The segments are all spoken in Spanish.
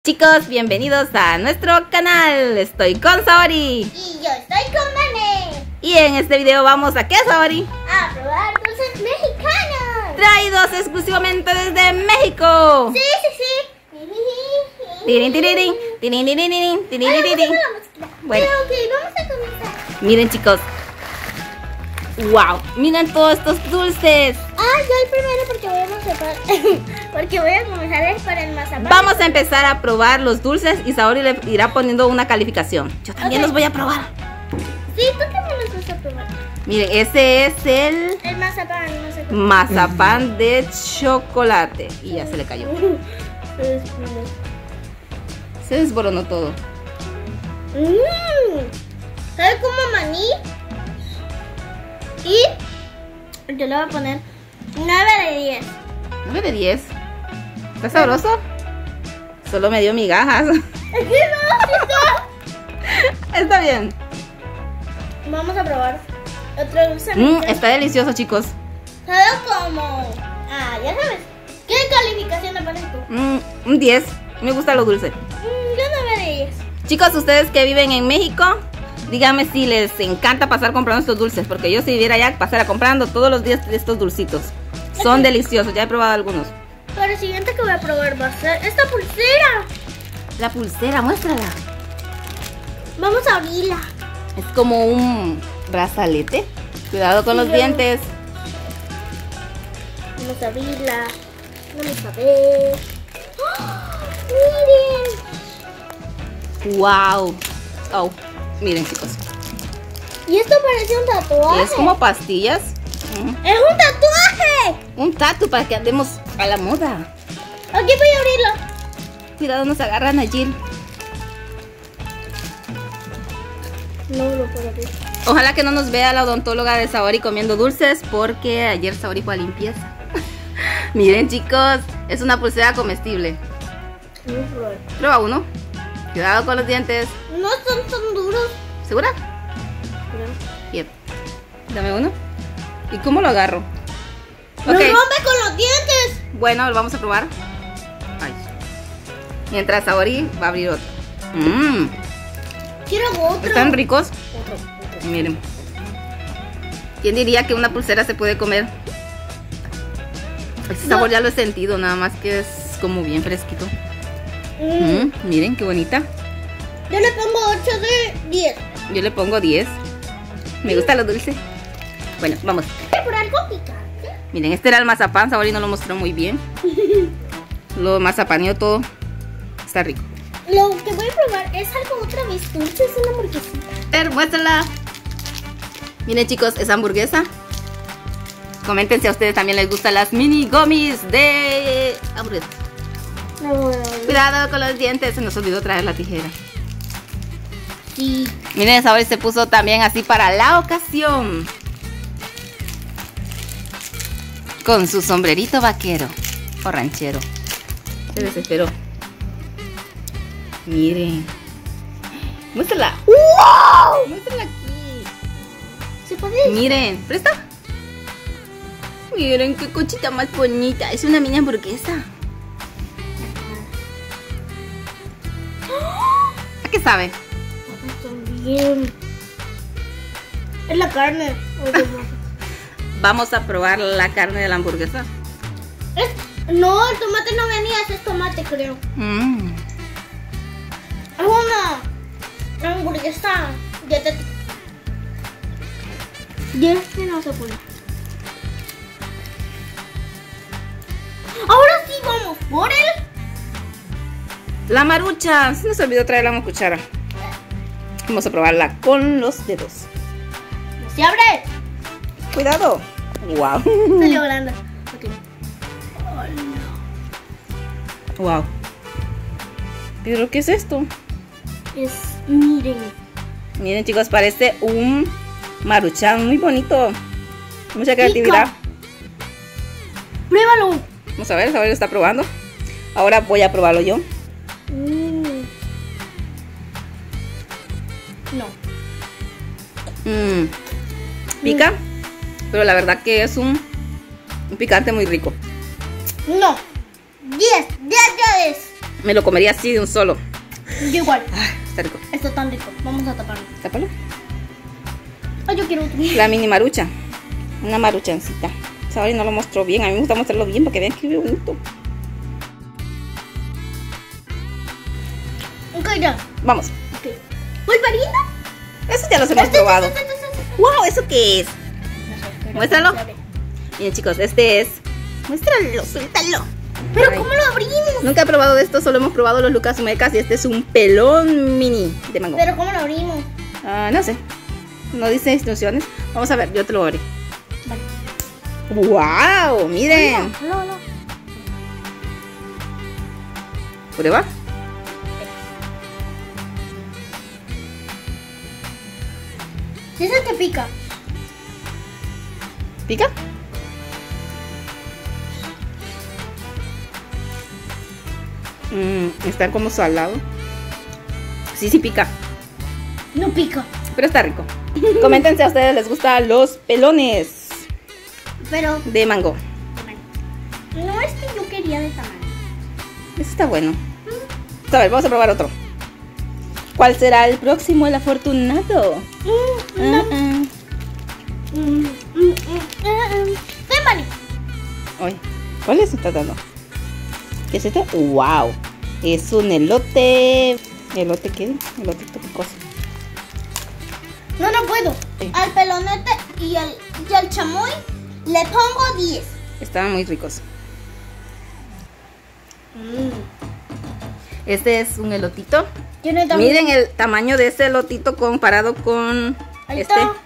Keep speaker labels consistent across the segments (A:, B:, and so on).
A: Chicos, bienvenidos a nuestro canal. Estoy con Saori.
B: Y yo estoy con Mané.
A: Y en este video vamos a ¿qué, Saori?
B: A probar dulces mexicanos.
A: Traídos exclusivamente desde México.
B: Sí.
A: Tirin, tiririn, tirin, tiririn, tirin, tiririn. Bueno,
B: Pero ok, vamos a comenzar.
A: miren, chicos. Wow, miren todos estos dulces.
B: Yo el primero porque voy a comenzar porque voy a comenzar es para el mazapán.
A: Vamos a empezar a probar los dulces y Saori le irá poniendo una calificación. Yo también los voy a probar.
B: Sí, tú también los vas a probar.
A: Miren, ese es el
B: El mazapán.
A: mazapán de chocolate. Y ya se le cayó. Se desboronó todo.
B: ¿Sabe como maní? Y yo le voy a poner 9 de 10.
A: 9 de 10. ¿Está sabroso? Solo me dio migajas. Está bien.
B: Vamos a probar otro dulce.
A: Está delicioso, chicos.
B: Sabe como... ya sabes. ¿Qué calificación le pones tú?
A: Un 10. Me gusta lo dulce.
B: Yo 9 de 10.
A: Chicos, ustedes que viven en México, díganme si les encanta pasar comprando estos dulces. Porque yo si viviera allá, pasara comprando todos los días estos dulcitos. Son deliciosos, ya he probado algunos.
B: Pero el siguiente que voy a probar va a ser esta pulsera.
A: La pulsera, muéstrala.
B: Vamos a abrirla.
A: Es como un brazalete. Cuidado con los dientes.
B: Vamos a abrirla. Vamos a ver. ¡Oh! Miren.
A: Wow. Oh, miren, chicos.
B: Y esto parece un tatuaje.
A: Es como pastillas.
B: ¡Es un tatuaje!
A: Un tatu para que andemos a la moda.
B: Aquí voy a abrirlo.
A: Cuidado, nos agarran a Jill.
B: No lo puedo abrir.
A: Ojalá que no nos vea la odontóloga de Saori comiendo dulces, porque ayer Saori fue a limpieza. Miren, chicos, es una pulsera comestible. Prueba uno. Cuidado con los dientes.
B: No son tan duros.
A: ¿Segura? Bien. Dame uno. ¿Y cómo lo agarro?
B: ¡No rompe con los dientes!
A: Bueno, lo vamos a probar. Ay. Mientras Saori va a abrir otro.
B: Quiero otro.
A: ¿Están ricos?
B: Otro.
A: Miren. ¿Quién diría que una pulsera se puede comer? Este sabor ya lo he sentido, nada más que es como bien fresquito. Miren qué bonita.
B: Yo le pongo 8 de 10.
A: Yo le pongo 10. Me gusta lo dulce. Bueno, vamos.
B: Por algo picante.
A: Miren, este era el mazapán. Saori no lo mostró muy bien. Lo mazapaneó todo. Está rico.
B: Lo que voy a probar es algo otra vez dulce. Es una hamburguesita.
A: Muéstrala. Miren, chicos, es hamburguesa. Comenten si a ustedes también les gustan las mini gummies de hamburguesa. Cuidado con los dientes. Se nos olvidó traer la tijera.
B: Sí.
A: Miren, Saori se puso también así para la ocasión. Con su sombrerito vaquero o ranchero. Se desesperó. Miren. Muéstrala.
B: ¡Wow!
A: Muéstrala aquí.
B: ¿Se puede?
A: Miren, ¿presta? Miren qué cochita más bonita. Es una mini hamburguesa. ¿A qué sabe?
B: También. Es la carne.
A: Vamos a probar la carne de la hamburguesa.
B: No, el tomate no venía, ese es tomate, creo. Es una hamburguesa dietética. Y este no se pone. Ahora sí vamos por él.
A: La marucha. Se nos olvidó traer la cuchara. Vamos a probarla con los dedos.
B: ¡Se abre!
A: Cuidado. Wow.
B: Salió grande. Okay.
A: Wow. ¿Pero qué es esto?
B: Miren.
A: Miren, chicos, parece un maruchan muy bonito. Mucha creatividad.
B: Pruébalo.
A: Vamos a ver, Saori lo está probando. Ahora voy a probarlo yo.
B: No.
A: Pica, pero la verdad que es un picante muy rico.
B: No. 10.
A: Me lo comería así de un solo.
B: Yo igual.
A: Ay, está rico.
B: Esto es tan rico. Vamos a taparlo.
A: Tápalo.
B: Ay, yo quiero otro.
A: La mini marucha. Una maruchancita. Saori no lo mostró bien. A mí me gusta mostrarlo bien para que vean que bonito.
B: Ok, ya.
A: Vamos.
B: Ok. ¿Pulparino?
A: Eso ya los hemos probado. ¡Wow! ¿Eso qué es?
B: No sé,
A: Muéstralo. Miren, chicos, este es. Muéstralo, suéltalo.
B: Pero
A: Ay.
B: ¿cómo lo abrimos?
A: Nunca he probado de esto, solo hemos probado los Lucas Mecas y este es un pelón mini de mango.
B: Pero ¿cómo lo abrimos?
A: No sé. No dice instrucciones. Vamos a ver, yo te lo abrí.
B: Vale.
A: ¡Wow! Miren.
B: No.
A: Prueba.
B: ¿Sí es el que pica?
A: ¿Pica? Está como salado. Sí, sí pica.
B: No pica.
A: Pero está rico. Coméntense a ustedes les gustan los pelones
B: Pero
A: de mango.
B: no es que yo quería de tamaño.
A: Eso está bueno. A ver, vamos a probar otro. ¿Cuál será el próximo, el afortunado?
B: Témpane.
A: Ay, ¿cuál es está dando? ¿Qué es este? ¡Wow! Es un elote. ¿Elote qué? Elote picoso.
B: No puedo.
A: Sí.
B: Al pelonete y al chamoy le pongo 10.
A: Estaban muy ricos. Este es un elotito.
B: Tiene también.
A: Miren el tamaño de ese elotito comparado con
B: Ahí
A: este.
B: está.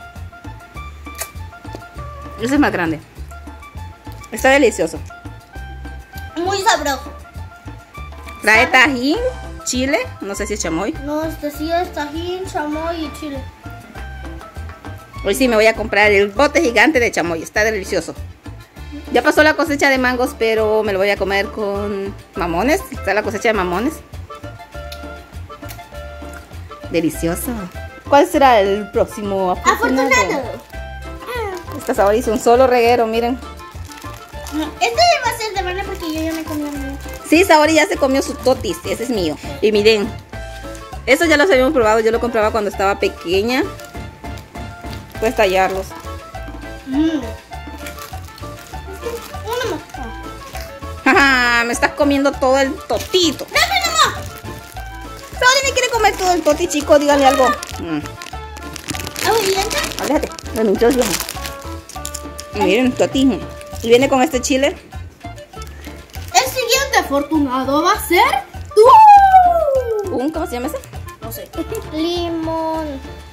A: Ese es más grande. Está delicioso.
B: Muy sabroso.
A: Trae tajín, chile, no sé si es chamoy.
B: No, este sí es tajín, chamoy y chile.
A: Hoy sí me voy a comprar el bote gigante de chamoy, está delicioso. Ya pasó la cosecha de mangos, pero me lo voy a comer con mamones. Está la cosecha de mamones. Delicioso. ¿Cuál será el próximo afortunado? Esta sabor hizo un solo reguero, miren.
B: Este va a ser de Vane porque yo ya me comí uno.
A: Sí, Saori ya se comió su totis, ese es mío. Y miren, estos ya los habíamos probado, yo lo compraba cuando estaba pequeña. Puedes tallarlos.
B: Uno más.
A: Jaja, me estás comiendo todo el totito.
B: ¡Dame nomás!
A: Saori me quiere comer todo el toti, chico, dígale algo.
B: ¿Abuelita?
A: Aléjate, me mintió el viejo. Y miren, toti. Y viene con este chile.
B: El siguiente afortunado va a ser tú.
A: ¿Cómo se llama ese?
B: No sé. Limón.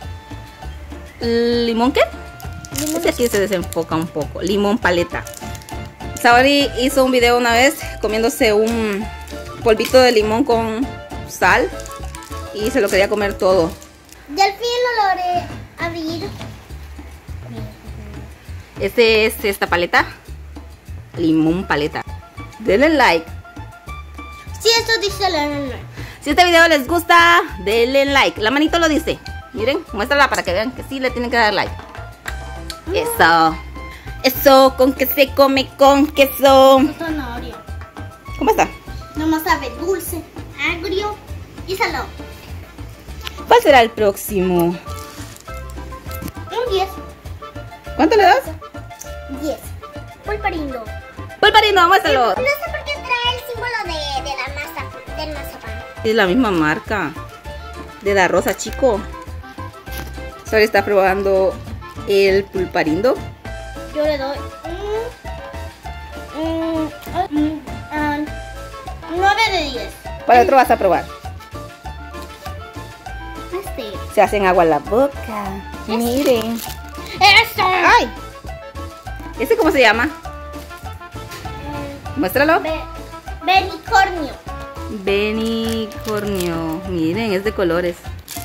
A: ¿Limón qué?
B: Limón.
A: Este aquí se desenfoca un poco. Limón paleta. Saori hizo un video una vez comiéndose un polvito de limón con sal. Y se lo quería comer todo.
B: Y al fin lo logré abrir.
A: Este es esta paleta. Limón paleta. Denle like.
B: Sí, esto dice la like.
A: Si este video les gusta, denle like. La manito lo dice. Miren, muéstrala para que vean que sí le tienen que dar like. Eso. Eso, con que se come con queso.
B: Zanahoria.
A: ¿Cómo está?
B: Nomás sabe dulce, agrio y salado.
A: ¿Cuál será el próximo?
B: Un 10.
A: ¿Cuánto le das?
B: 10. Pulparindo.
A: Pulparino, muéstralo.
B: No sé por qué trae el símbolo de la masa, del mazapán.
A: Es la misma marca de la rosa, chico. Saori está probando el pulparindo.
B: Yo le doy 9 de 10.
A: ¿Cuál otro vas a probar?
B: Este.
A: Se hacen agua en la boca. Miren.
B: ¡Eso!
A: ¡Ay! ¿Ese cómo se llama? Muéstralo.
B: Benicornio.
A: Benicornio. Miren, es de colores.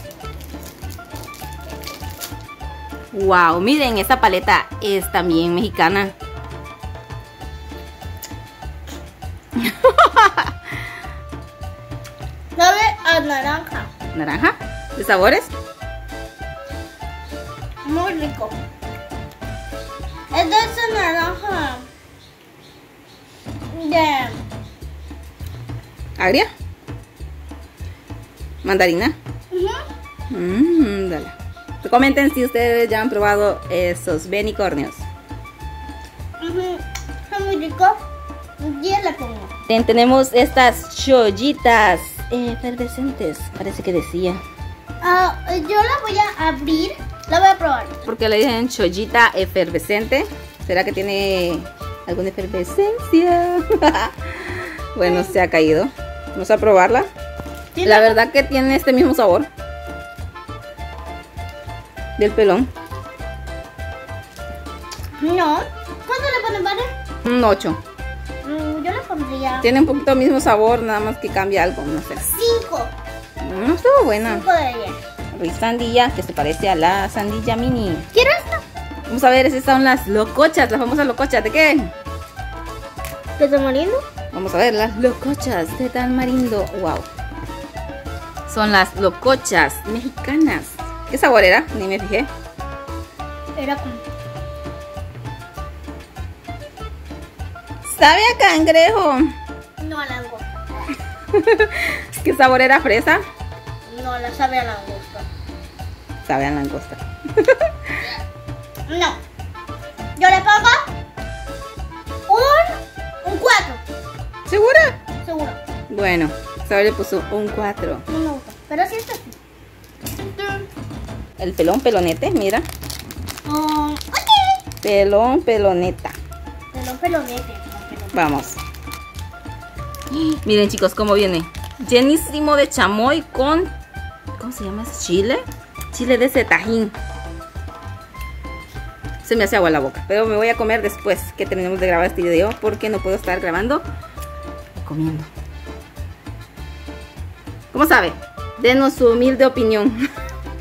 A: Wow, miren, esta paleta es también mexicana.
B: Sabe a naranja.
A: ¿Naranja? ¿De sabores?
B: Muy rico. Es de esa naranja.
A: ¿Agria? ¿Mandarina? Dale. Comenten si ustedes ya han probado esos benicornios.
B: Son muy ricos. 10 le pongo.
A: Tenemos estas chollitas efervescentes. Parece que decía.
B: Yo la voy a abrir. La voy a probar.
A: ¿Por qué le dicen chollita efervescente? ¿Será que tiene alguna efervescencia? Bueno, se ha caído. Vamos a probarla. La verdad que tiene este mismo sabor del pelón.
B: No. ¿Cuánto le ponen, padre?
A: Un 8.
B: Yo le pondría
A: Tiene un poquito el mismo sabor, nada más que cambia algo, no sé.
B: 5.
A: No estuvo buena.
B: 5 de 10.
A: Luis Sandilla, que se parece a la sandilla mini.
B: ¿Quiero esta?
A: Vamos a ver, esas son las locochas, las famosas locochas. ¿De qué?
B: ¿De tamarindo?
A: Vamos a ver, las locochas de tamarindo. Wow. Son las locochas mexicanas. ¿Qué sabor era? Ni me fijé.
B: Era como...
A: ¿Sabe a cangrejo?
B: No, a langosta.
A: ¿Qué sabor era? ¿Fresa?
B: No, la sabe a langosta.
A: Sabe a langosta.
B: No. Yo le pongo un 4.
A: ¿Segura?
B: Seguro.
A: Bueno, Sabe le puso un 4.
B: No me gusta. Pero sí está así.
A: El pelón pelonete, mira.
B: Ok.
A: Pelón peloneta.
B: Pelonete.
A: Vamos. Miren, chicos, cómo viene. Llenísimo de chamoy con... ¿Cómo se llama? ¿Es chile? Chile de ese tajín. Se me hace agua la boca. Pero me voy a comer después que terminemos de grabar este video, porque no puedo estar grabando comiendo. ¿Cómo sabe? Denos su humilde opinión.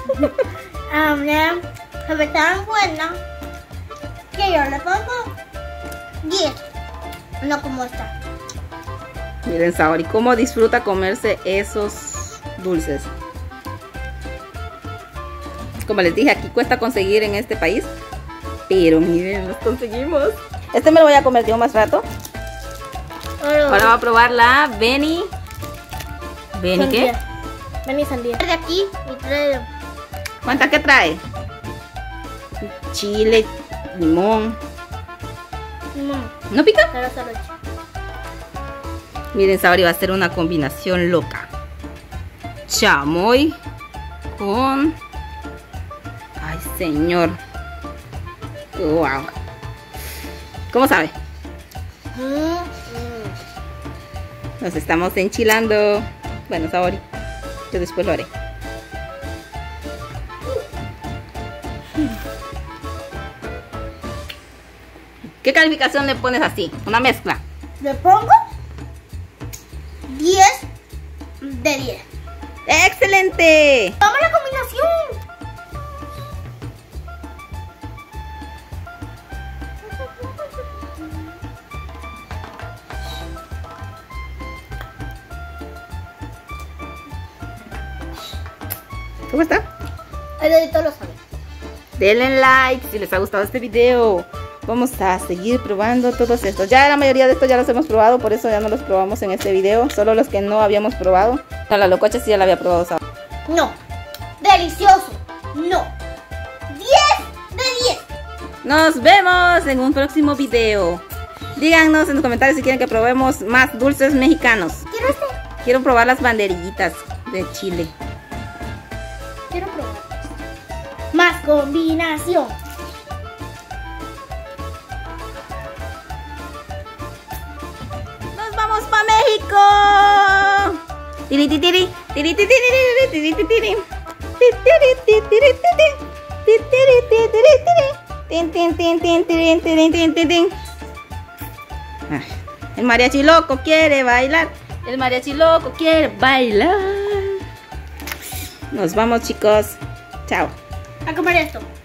B: Sabe tan buena que yo le pongo 10. No como esta.
A: Miren, Saori, cómo disfruta comerse esos dulces. Como les dije, aquí cuesta conseguir en este país. Pero miren, los conseguimos. Este me lo voy a comer yo más rato. Ahora voy a probar la Beni. ¿Beni qué?
B: Beni sandía. De aquí y trae...
A: ¿Cuánta que trae? Chile, limón. ¿No pica?
B: Pero solo chile.
A: Miren, Saori va a hacer una combinación loca. Chamoy con... Ay, señor. Wow. ¿Cómo sabe? Nos estamos enchilando. Bueno, Saori, yo después lo haré. ¿Qué calificación le pones así? Una mezcla.
B: Le pongo 10 de 10.
A: ¡Excelente!
B: ¡Vamos a la combinación!
A: ¿Cómo está?
B: El editor lo sabe.
A: Denle like si les ha gustado este video. Vamos a seguir probando todos estos. Ya la mayoría de estos ya los hemos probado, por eso ya no los probamos en este video. Solo los que no habíamos probado. La lococha sí ya la había probado.
B: No. Delicioso. No. 10 de 10.
A: Nos vemos en un próximo video. Díganos en los comentarios si quieren que probemos más dulces mexicanos.
B: Quiero este.
A: Quiero probar las banderillitas de Chile.
B: Quiero probar. Más combinación.
A: ¡Nos vamos para México! Tiri tiri tiri tiri tiri tiri tiri tiri. El mariachi loco quiere bailar. El mariachi loco quiere bailar. Nos vamos, chicos. Chao.
B: A comer esto.